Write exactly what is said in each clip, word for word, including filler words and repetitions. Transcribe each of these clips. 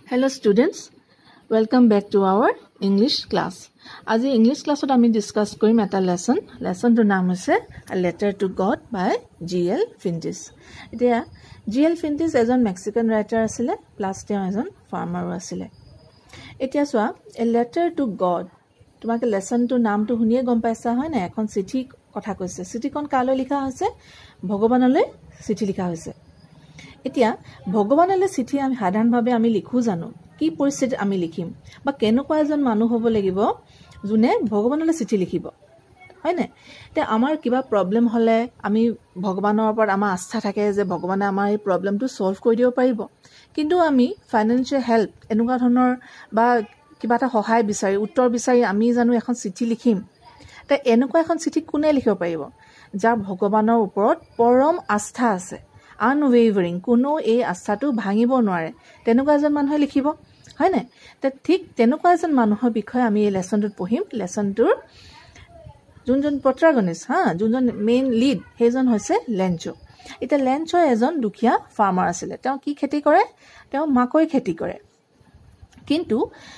Hello students, welcome back to our English class. আজি English classত আমি discuss কৰিম এটা lesson. Lesson ৰ নাম হৈছে A Letter to God by G L Fintis. এতিয়া G L Fintis এজন মেক্সিকান ৰাইটাৰ আছিল, প্লাস তেওঁ এজন ফাৰ্মাৰো আছিল। এতিয়া চোৱা A Letter to God, তোমাকে lesson টো নামটো শুনিয়ে গম পাইছা হয় না? এখন চিঠি কথা কৈছে। চিঠিখন কালৈ লিখা হৈছে? ভগৱানলৈ চিঠি লিখা হৈছে। এতিয়া ভগৱানলৈ চিঠি আমি সাধাৰণভাৱে আমি লিখো জানো কি পৰিস্থিতি আমি লিখিম বা কেনেকুৱা এজন মানুহ হ'ব লাগিব যোনে ভগৱানলৈ চিঠি লিখিব হয় না? তে আমাৰ কিবা প্ৰবলেম হলে আমি ভগৱানৰ ওপৰত আমাৰ আস্থা থাকে যে ভগৱানে আমাৰ এই প্ৰবলেমটো সলভ কৰি দিব পাৰিব, কিন্তু আমি ফাইনান্সিয়েল হেল্প এনেকুৱা ধৰণৰ বা কিবা এটা সহায় বিচাৰি উত্তৰ বিচাৰি আমি জানো এখন চিঠি লিখিম? তে এনেকুৱা এখন চিঠি কোনে লিখিব পাৰিব? যাৰ ভগৱানৰ ওপৰত পৰম আস্থা আছে, unwavering, কোনো এই আস্থাটো ভাঙিব নোৱাৰে, তেনেকুৱা এজন মানুহে লিখিব হয় না? তে ঠিক তেনেকুৱা এজন মানুহৰ বিষয়ে আমি এই লেসনটোত পঢ়িম। লেসনটোৰ যোনজন প্ৰটাগনিষ্ট হা যোনজন মেইন লিড সেইজন হৈছে লেঞ্চো। এটা লেঞ্চো এজন দুখীয়া ফাৰ্মাৰ আছিল। তেওঁ কি খেতি কৰে? তেওঁ মাকৈ খেতি কৰে। কিন্তু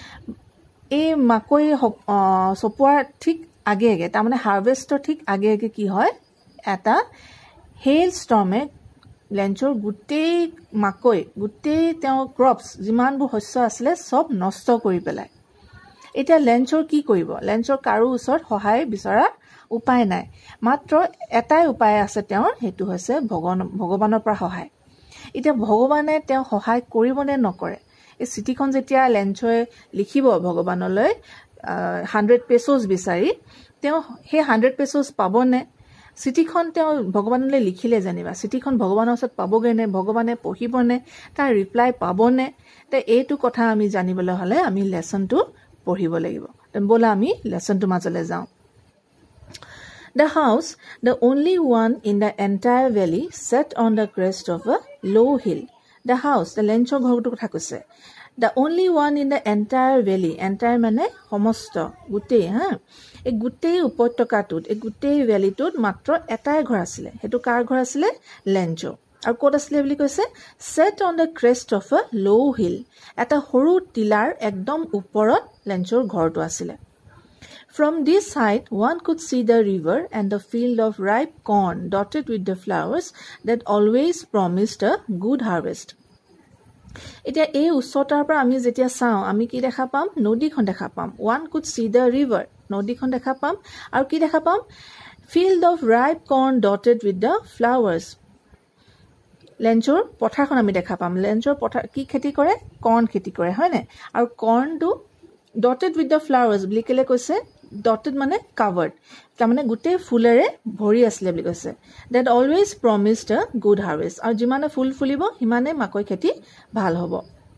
এই মাকৈ চপোৱাৰ ঠিক আগে আগে তাৰমানে হাৰ্ভেষ্টৰ ঠিক আগে আগে কি হয়, এটা হেল ষ্টৰ্মে লেঞ্চৰ গোটেই মাকৈ গোটেই তেওঁ ক্ৰপছ যিমানবোৰ শস্য আছিলে চব নষ্ট কৰি পেলায়। এতিয়া লেঞ্চৰ কি কৰিব? লেঞ্চৰ কাৰো ওচৰত সহায় বিচৰা উপায় নাই, মাত্ৰ এটাই উপায় আছে তেওঁৰ, সেইটো হৈছে ভগৱান ভগৱানৰ পৰা সহায়। এতিয়া ভগৱানে তেওঁ সহায় কৰিবনে নকৰে? এই চিঠিখন যেতিয়া লেঞ্চয়ে লিখিব ভগৱানলৈ হাণ্ড্ৰেড পেচেজ বিচাৰি, তেওঁ সেই হাণ্ড্ৰেড পেচেজ পাবনে? চিঠিখন তেওঁ ভগৱানলৈ লিখিলে জানিবা চিঠিখন ভগৱানৰ ওচৰত পাবগৈ নে? ভগৱানে পঢ়িবনে? তাৰ ৰিপ্লাই পাবনে? তে এইটো কথা আমি জানিবলৈ হ'লে আমি লেসনটো পঢ়িব লাগিব। ব'লা আমি লেসনটোৰ মাজলৈ যাওঁ। The house, the only one in the entire valley, set on the crest of a low hill. The house, the লেঞ্চৰ ঘৰটো কথা কৈছে। The only one in the entire valley, entire মানে সমস্ত গোটেই হা এই গোটেই উপত্যকাটোত এই গোটেই ভেলিটোত মাত্ৰ এটাই ঘৰ আছিলে। সেইটো কাৰ ঘৰ আছিলে? লেঞ্চো। আৰু ক'ত আছিলে বুলি কৈছে? set on the crest of a low hill, এটা সৰু টিলাৰ একদম ওপৰত লেঞ্চোৰ ঘৰটো আছিলে। From this height one could see the river and the field of ripe corn dotted with the flowers that always promised a good harvest. এতিয়া এই উচ্চতাৰ পৰা আমি যেতিয়া চাওঁ আমি কি দেখা পাম? নদীখন দেখা পাম। one could see the river, নদীখন দেখা পাম। আৰু কি দেখা পাম? field of ripe corn dotted with the flowers, লেঞ্চৰ পথাৰখন আমি দেখা পাম। লেঞ্চৰ পথাৰ কি খেতি কৰে? কৰ্ণ খেতি কৰে হয় নে? আৰু কৰ্ণটো dotted with the flowers বুলি কেলে কৈছে? dotted মানে covered, তাৰমানে গোটেই ফুলেৰে ভৰি আছিলে বুলি কৈছে। that always promised a good harvest, আৰু যিমানে ফুল ফুলিব সিমানে মাকৈ খেতি ভাল হ'ব।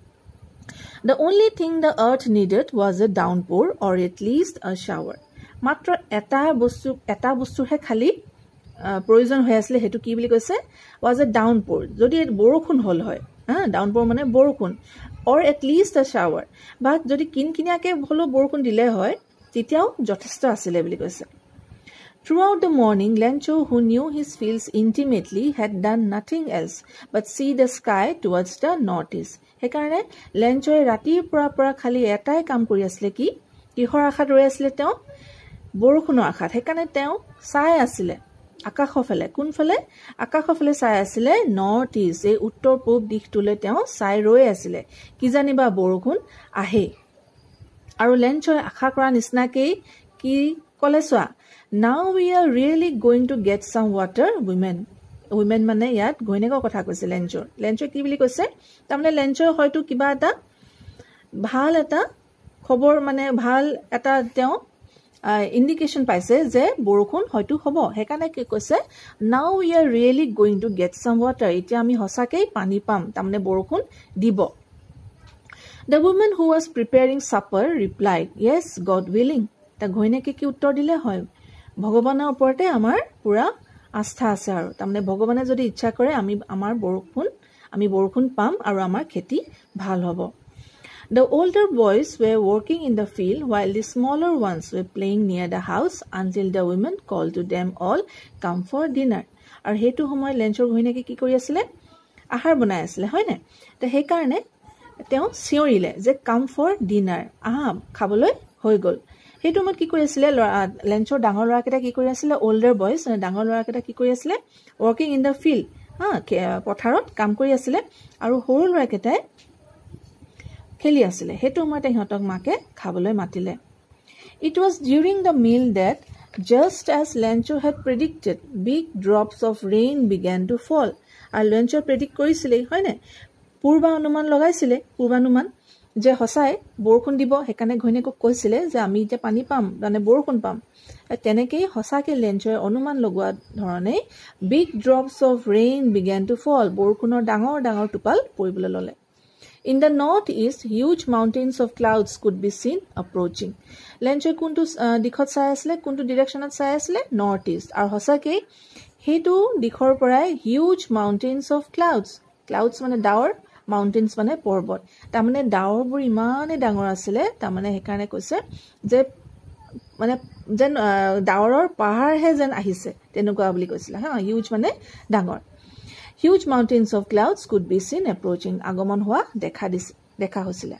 The only thing the earth needed was a downpour or at least a shower. মাত্ৰ এটা বস্তু এটা বস্তুহে খালি প্ৰয়োজন হৈ আছিল, সেইটো কি বুলি কৈছে? was a downpour, যদি বৰষুণ হ'ল হয় হা ডাউনপোৰ মানে বৰষুণ, or at least a shower, বা যদি কিনকিনিয়াকে হ'লেও বৰষুণ দিলে হয় তেতিয়াও যথেষ্ট আছিলে বুলি কৈছে। Throughout the morning, Lencho, who knew his fields intimately, had done nothing else but see the sky towards the northeast. সেইকাৰণে লেঞ্চয়ে ৰাতিৰ পৰা পৰা খালি এটাই কাম কৰি আছিলে, কি কিহৰ আশাত ৰৈ আছিলে? তেওঁ বৰষুণৰ আশাত। সেইকাৰণে তেওঁ চাই আছিলে আকাশৰ ফালে। কোনফালে? আকাশৰ ফালে চাই আছিলে, নৰ্থ ইষ্ট, এই উত্তৰ পূব দিশটোলৈ তেওঁ চাই ৰৈ আছিলে, কি জানিবা বৰষুণ আহে। আৰু লেঞ্চয়ে আশা কৰা নিচিনাকেই কি ক'লে চোৱা, now we are really going to get some water, women. women মানে ইয়াত ঘৈণীয়েকৰ কথা কৈছে লেঞ্চৰ। লেঞ্চয়ে কি বুলি কৈছে? তাৰমানে লেঞ্চয়ে হয়তো কিবা এটা ভাল এটা খবৰ মানে ভাল এটা তেওঁ ইণ্ডিকেশ্যন পাইছে যে বৰষুণ হয়তো হ'ব। সেইকাৰণে কি কৈছে? now we are really going to get some water, এতিয়া আমি সঁচাকেই পানী পাম, তাৰমানে বৰষুণ দিব। The woman who was preparing supper replied, yes, God willing. তা ঘৈণীয়েকে কি উত্তৰ দিলে? হয়, ভগৱানৰ ওপৰতে আমাৰ পুৰা আস্থা আছে, আৰু তাৰমানে ভগৱানে যদি ইচ্ছা কৰে আমি আমাৰ বৰষুণ আমি বৰষুণ পাম আৰু আমাৰ খেতি ভাল হ'ব। The older boys were working in the field while the smaller ones were playing near the house until the women called to them all, come for dinner. আৰু সেইটো সময়ত লেঞ্চৰ ঘৈণীয়েকে কি কৰি আছিলে? আহাৰ বনাই আছিলে হয় নে? তে সেইকাৰণে তেওঁ চিঞৰিলে যে কাম ফৰ ডিনাৰ, আহা খাবলৈ হৈ গ'ল। সেইটো সময়ত কি কৰি আছিলে লেঞ্চৰ ডাঙৰ ল'ৰাকেইটা কি কৰি আছিলে, অল্ডাৰ বয়জ ডাঙৰ ল'ৰাকেইটা কি কৰি আছিলে, ৱৰ্কিং ইন দ্য ফিল্ড, হা পথাৰত কাম কৰি আছিলে, আৰু সৰু ল'ৰাকেইটাই খেলি আছিলে। সেইটো সময়তে সিহঁতক মাকে খাবলৈ মাতিলে। It was during the meal that, just as Lencho had predicted, big drops of rain began to fall. আৰু লেঞ্চৰ প্ৰেডিক্ট কৰিছিলে, হয়নে, পূৰ্বানুমান লগাইছিলে, পূৰ্বানুমান যে সঁচাই বৰষুণ দিব। সেইকাৰণে ঘৈণীয়েকক কৈছিলে যে আমি এতিয়া পানী পাম, মানে বৰষুণ পাম। তেনেকেই সঁচাকৈ লেঞ্চৰে অনুমান লগোৱা ধৰণেই big drops of rain began to fall, বৰষুণৰ ডাঙৰ ডাঙৰ টোপাল পৰিবলৈ ল'লে। In the northeast, huge mountains of clouds could be seen approaching. লেঞ্চৰ কোনটো দিশত চাই আছিলে, কোনটো ডিৰেকশ্যনত চাই আছিলে, নৰ্থ ইষ্ট। আৰু সঁচাকেই সেইটো দিশৰ পৰাই huge mountains of clouds, clouds মানে ডাৱৰ, মাউণ্টেইনছ মানে পৰ্বত, তাৰমানে ডাৱৰবোৰ ইমানেই ডাঙৰ আছিলে, তাৰমানে সেইকাৰণে কৈছে যে মানে যেন ডাৱৰৰ পাহাৰহে যেন আহিছে, তেনেকুৱা বুলি কৈছিলে, হা হিউজ মানে ডাঙৰ। Huge mountains of clouds could be seen approaching, আগমন হোৱা দেখা দিছে, দেখা হৈছিলে।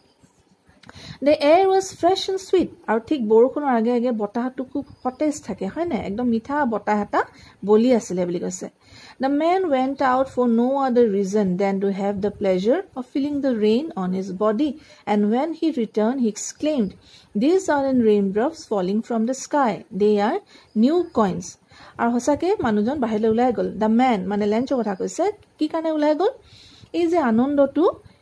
The air was fresh and sweet, আৰু ঠিক বৰষুণৰ আগে আগে বতাহটো খুব সতেজ থাকে, হয় নাই, একদম মিঠা বতাহ এটা বলি আছিলে বুলি কৈছে। The man went out for no other reason than to have the pleasure of feeling the rain on his body, and when he returned he exclaimed, "These aren't raindrops falling from the sky, they are new coins." আৰু সঁচাকৈ মানুহজন বাহিৰলৈ ওলাই গ'ল। The man মানে লেঞ্চৰ কথা কৈছে, কি কাৰণে ওলাই গ'ল, এই যে আনন্দটো,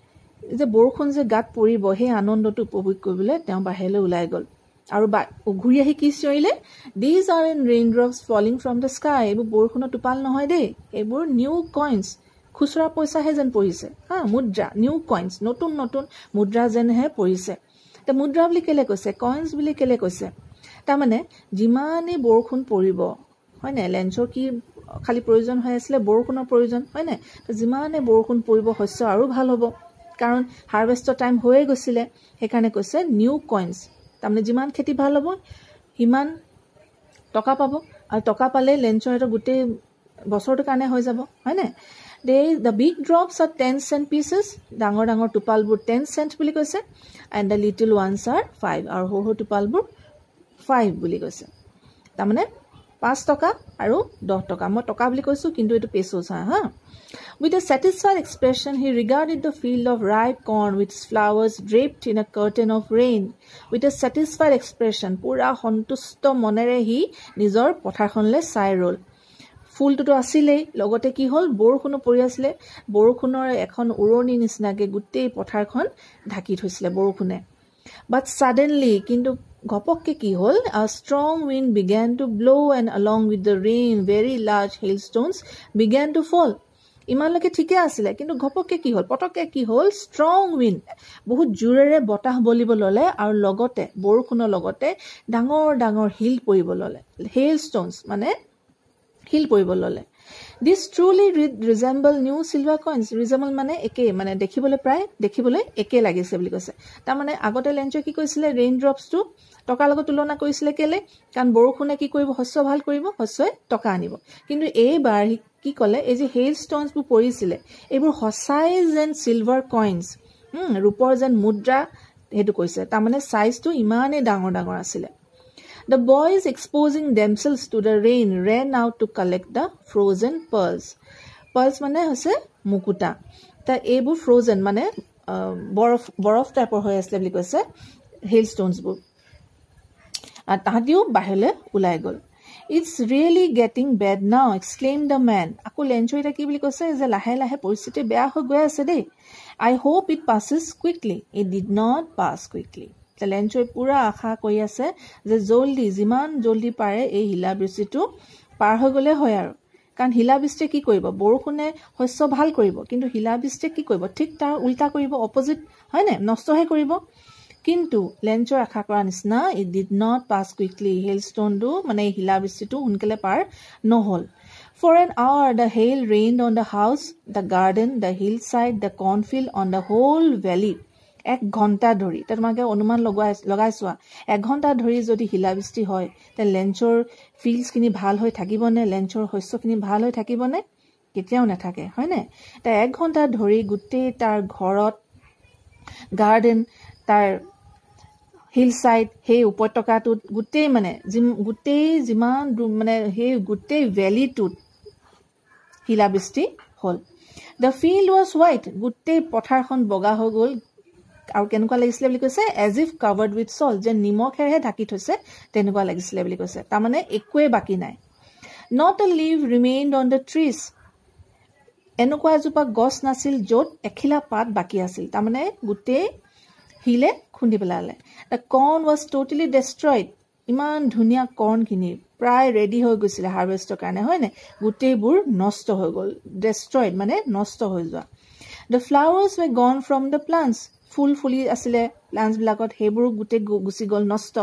যে বৰষুণ যে গাত পৰিব, সেই আনন্দটো উপভোগ কৰিবলৈ তেওঁ বাহিৰলৈ ওলাই গ'ল। আৰু ঘূৰি আহি কি চিঞৰিলে, these are in rain drops falling from the sky, এইবোৰ বৰষুণৰ টোপাল নহয় দেই, এইবোৰ নিউ কইনছ, খুচুৰা পইচাহে যেন পৰিছে, হা মুদ্ৰা, নিউ কইনছ, নতুন নতুন মুদ্ৰা যেনহে পৰিছে। তে মুদ্ৰা বুলি কেলে কৈছে, কইনছ বুলি কেলে কৈছে, তাৰমানে যিমানেই বৰষুণ পৰিব, হয় নাই, লেঞ্চৰ কি খালি প্ৰয়োজন হৈ আছিলে, বৰষুণৰ প্ৰয়োজন, হয় নাই, যিমানে বৰষুণ পৰিব শস্য আৰু ভাল হ'ব, কাৰণ হাৰ্ভেষ্টৰ টাইম হৈয়ে গৈছিলে। সেইকাৰণে কৈছে নিউ কইনছ, তাৰমানে যিমান খেতি ভাল হ'ব সিমান টকা পাব, আৰু টকা পালে লেঞ্চৰ সেইটো গোটেই বছৰটোৰ কাৰণে হৈ যাব, হয় নাই। They the big drops are ten cent pieces, ডাঙৰ ডাঙৰ টোপালবোৰ টেন চেণ্ট বুলি কৈছে, and the little ones are five, আৰু সৰু সৰু টোপালবোৰ ফাইভ বুলি কৈছে, তাৰমানে পাঁচ টকা আৰু দহ টকা। মই টকা বুলি কৈছোঁ, কিন্তু এইটো পেচোছ হা হা With a satisfied expression, he regarded the field of ripe corn with its flowers draped in a curtain of rain. With a satisfied expression, পুৰা সন্তুষ্ট মনেৰে সি নিজৰ পথাৰখনলৈ চাই ৰ'ল। ফুলটোতো আছিলেই, লগতে কি হ'ল, বৰষুণো পৰি আছিলে, বৰষুণৰ এখন উৰণি নিচিনাকৈ গোটেই পথাৰখন ঢাকি থৈছিলে বৰষুণে। বাট ছাডেনলি, কিন্তু ঘপককৈ কি হ'ল, a strong wind began to blow and along with the rain very large hailstones began to fall. ইমানলৈকে ঠিকে আছিলে, কিন্তু ঘপককৈ কি হ'ল, পটককৈ কি হ'ল, ষ্ট্ৰং উইণ্ড, বহুত জোৰেৰে বতাহ বলিব ল'লে, আৰু লগতে বৰষুণৰ লগতে ডাঙৰ ডাঙৰ শিল পৰিব ল'লে, হেইল ষ্ট'নছ মানে শিল পৰিব ল'লে। This truly resemble new silver coins, resemble মানে একেই, মানে দেখিবলৈ প্ৰায় দেখিবলৈ একে লাগিছে বুলি কৈছে। তাৰমানে আগতে লেঞ্চে কি কৈছিলে, ৰেইন ড্ৰপছটো টকাৰ লগত তুলনা কৰিছিলে, কেলে, কাৰণ বৰষুণে কি কৰিব, শস্য ভাল কৰিব, শস্যই টকা আনিব। কিন্তু এইবাৰ কি ক'লে, এই যে হেইল ষ্ট'নছবোৰ পৰিছিলে, এইবোৰ সঁচাই যেন চিলভাৰ কইনছ, ৰূপৰ যেন মুদ্ৰা, সেইটো কৈছে। তাৰমানে চাইজটো ইমানেই ডাঙৰ ডাঙৰ আছিলে। The boys exposing themselves to the rain ran out to collect the frozen pearls. Pearls মানে হৈছে মুকুতা, তা এইবোৰ ফ্ৰ'জেন মানে বৰফ বৰফ টাইপৰ হৈ আছিলে বুলি কৈছে হেইল ষ্ট'নছবোৰ। আৰু তাহাঁতিও বাহিৰলৈ ওলাই গ'ল। It's really getting bad now, exclaimed the man. আকৌ লেঞ্চৰ এতিয়া কি বুলি কৈছে, যে লাহে লাহে পৰিস্থিতি বেয়া হৈ গৈ আছে দেই। I hope it passes quickly. It did not pass quickly. লেঞ্চই পুৰা আশা কৰি আছে যে জল্দি, যিমান জল্দি পাৰে এই শিলাবৃষ্টিটো পাৰ হৈ গ'লে হয় আৰু, কাৰণ শিলাবৃষ্টিয়ে কি কৰিব, বৰষুণে শস্য ভাল কৰিব, কিন্তু শিলাবৃষ্টিয়ে কি কৰিব, ঠিক তাৰ উল্টা কৰিব, অপজিট, হয়নে, নষ্টহে কৰিব। কিন্তু লেঞ্চৰ আশা কৰা নিচিনা it did not pass quickly, hail ষ্ট'নটো মানে শিলাবৃষ্টিটো সোনকালে পাৰ নহ'ল। For an hour the hail rained on the house, the garden, the hillside, the cornfield, on the whole valley. এক ঘণ্টা ধৰি, তোমাকে অনুমান লগাই লগাই চোৱা, এক ঘণ্টা ধৰি যদি শিলাবৃষ্টি হয়, তে লেঞ্চৰ ফিল্ডছখিনি ভাল হৈ থাকিবনে, লেঞ্চৰ শস্যখিনি ভাল হৈ থাকিবনে, কেতিয়াও নাথাকে, হয়নে। তে এক ঘণ্টা ধৰি গোটেই তাৰ ঘৰত গাৰ্ডেন তাৰ হিল সাইড হে উপত্যকাটোত গুটেই মানে গুটেই যিমান মানে হে গুটেই ভ্যালিটোত শিলাবৃষ্টি হল the field was white গুটেই পথাৰখন বগা হৈ গল আৰু কেনেকুৱা লাগিছিলে বুলি কৈছে as if covered with salt যে নিমখেৰে ঢাকি থৈছে তেনেকুৱা লাগিছিলে বুলি কৈছে তাৰ মানে একোৱে বাকি নাই not a leaf remained on the trees এনেকুৱা এজোপা গছ নাছিল য'ত এখিলা পাত বাকি আছিল তাৰ মানে গুটেই হিলে খুন্দি পেলালে the corn was totally destroyed ইমান ধুনিয়া corn খিনি প্ৰায় ৰেডি হৈ গৈছিল হাৰভেষ্টৰ কাৰণে হয় নে গুটেইবোৰ নষ্ট হৈ গল destroyed মানে নষ্ট হৈ যোৱা the flowers were gone from the plants ফুল ফুলি আছিলে প্লান্টস বিলাকত হেবোৰ গুটে গুছি গল নষ্ট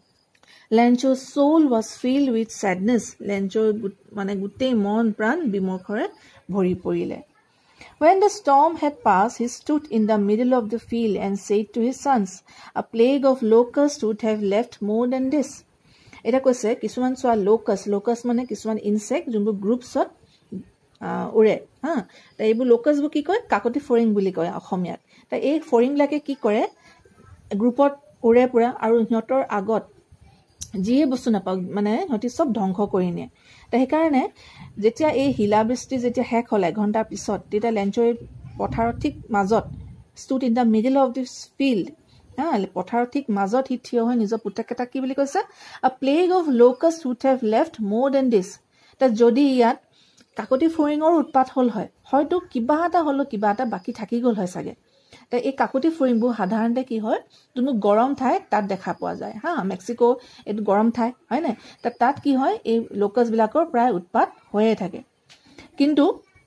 Lencho's soul was filled with sadness Lencho মানে গুটেই মন প্ৰাণ বিমৰ্ষৰে ভৰি পৰিলে When the storm had passed, he stood in the middle of the field and said to his sons, a plague of locusts would have left more than this. Eta koise kisuman soa locust, locust mane kisuman insect, jumbo groups of uh, ure. Ha, ta ebu locust bu ki koy kakoti foring buli koy akhomiyat. Ta ei foring lake ki kore groupot ure pura aru hiotor agot যিয়ে বস্তু নাপাক মানে হতি সব ধ্বংস কৰি নিয়ে তা হেকাৰণে যেতিয়া এই হিলাবৃষ্টি যেতিয়া হেক হলে ঘণ্টাৰ পিছত তেতিয়া লেঞ্চৰ পথাৰৰ ঠিক মাজত stood in the middle of this field হা পথাৰৰ ঠিক মাজত হি থিয় হৈ নিজৰ পুতকেটা কি বুলি কৈছে a plague of locusts would have left more than this তা যদি ইয়াত কাকতি ফৰিঙৰ উৎপাত হল হয় হয়তো কিবা এটা হলো কিবা এটা বাকি থাকি গল হয় সাগে তা এই কাকতি ফৰিংবোৰ সাধাৰণতে কি হয় তুমি গৰম ঠাই তাত দেখা পোৱা যায় হা মেক্সিকো এটো গৰম ঠাই হয় না তা তাত কি হয় এই লোকাস বিলাকৰ প্ৰায় উৎপাত হৈয়ে থাকে কিন্তু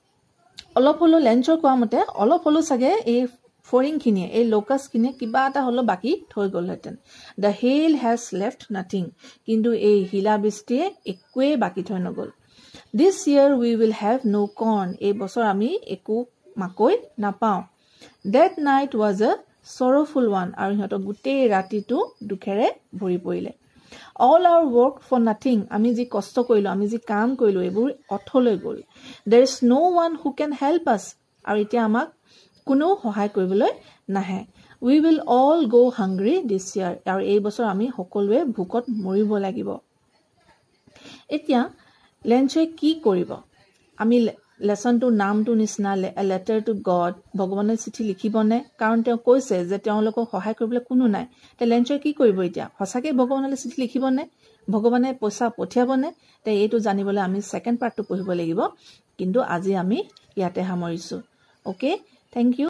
অলপ হলো লেঞ্চৰ কোৱা মতে অলপ হলো সাগে এই ফৰিং খিনি এই লোকাস খিনি কিবা এটা হলো বাকি থৈ গল হেতেন the hail has left nothing কিন্তু এই হিলা বৃষ্টিয়ে একোৱে বাকি থৈ নগল this year we will have no corn এই বছৰ আমি একো মাকৈ নাপাও That night was a sorrowful one আৰু হয়তো গুটেই ৰাতিটো দুখেৰে ভৰি পৰিলে All our work for nothing আমি যি কষ্ট কৰিলো আমি যি কাম কৰিলো এবোৰ অথলৈ গল There is no one who can help us আৰু এতিয়া আমাক কোনো সহায় কৰিবলৈ নাহে We will all go hungry this year আৰু এই বছৰ আমি সকলোৱে ভুকত মৰিব লাগিব এতিয়া লেঞ্চে কি কৰিব আমি lesson to নাম to Nichna a letter to God ভগৱানৰ চিঠি লিখিবনে কাৰণ তেওঁ কৈছে যে তেওঁলোকক সহায় কৰিবলৈ কোনো নাই তে লেঞ্চে কি কৰিব এতিয়া হসাকে ভগৱানলৈ চিঠি লিখিবনে ভগৱানে পইচা পঠিয়াবনে তে এইটো জানিবলৈ আমি সেকেন্ড পাৰ্টটো পঢ়িব লাগিব কিন্তু আজি আমি ইয়াতে সামৰিছো ওকে থ্যাংক ইউ